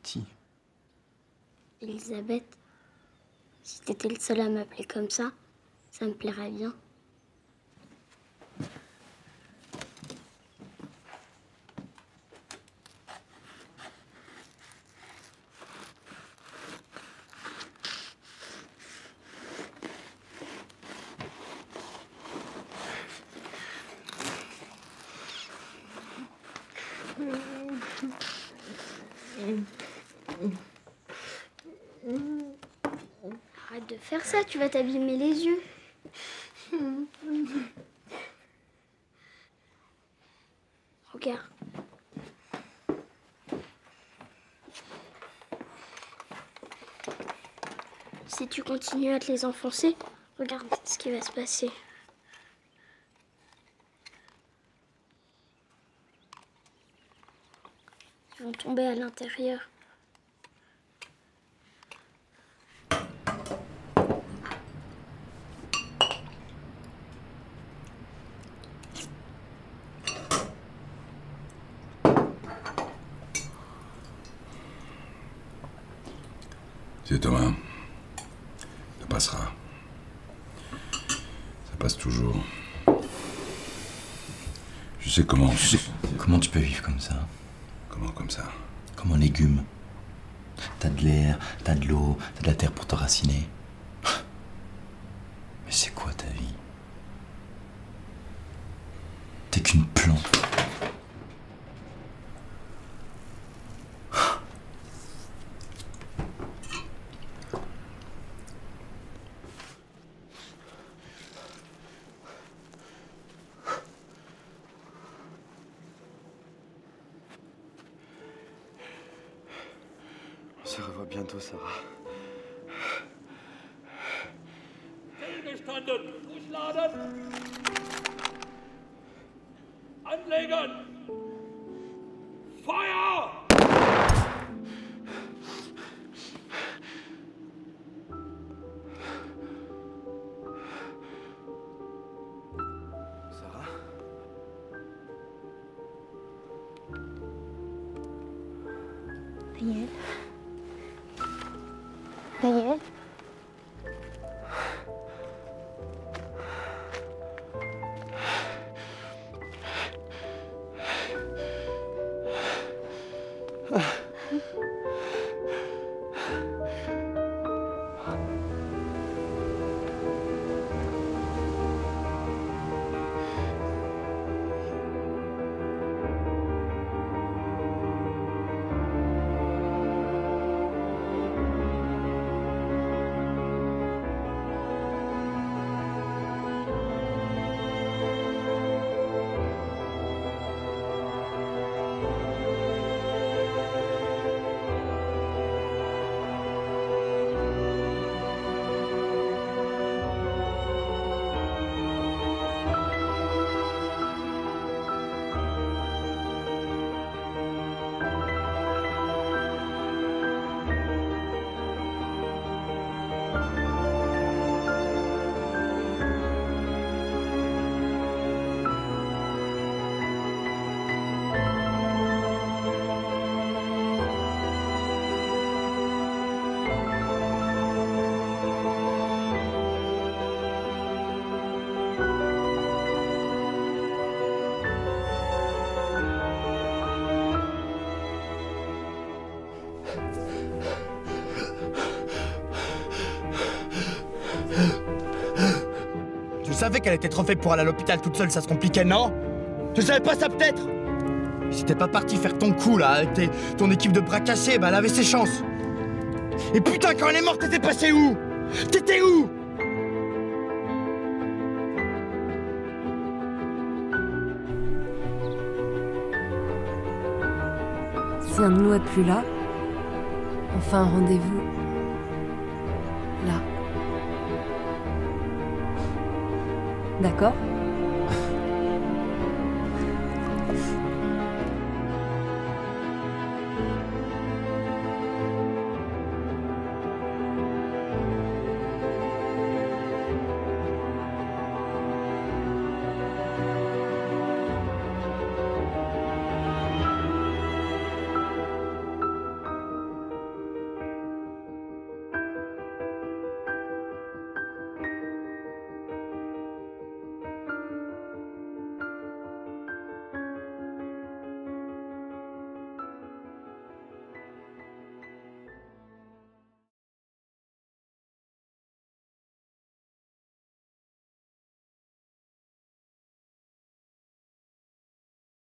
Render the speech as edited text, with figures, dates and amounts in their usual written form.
petit. Elisabeth, si t'étais le seul à m'appeler comme ça me plairait bien. Arrête de faire ça, tu vas t'abîmer les yeux. Regarde. Si tu continues à te les enfoncer, regarde ce qui va se passer. Ils vont tomber à l'intérieur. C'est Thomas. Ça passera. Ça passe toujours. Je sais comment. Comment tu peux vivre comme ça? Comment comme ça? Comme un légume. T'as de l'air, t'as de l'eau, t'as de la terre pour t'enraciner. Mais c'est quoi ta vie? T'es qu'une plante. On se revoit bientôt, Sarah. Stillgestanden! Durchladen! Anlegen! Feuer! Sarah? Daniel. Daniel. Tu savais qu'elle était trop faible pour aller à l'hôpital toute seule, ça se compliquait, non? Tu savais pas ça peut-être? Si t'es pas parti faire ton coup là, avec ton équipe de bras cassés, bah elle avait ses chances. Et putain, quand elle est morte, t'étais passé où? T'étais où? Si un de nous est plus là, on fait un rendez-vous là. D'accord ?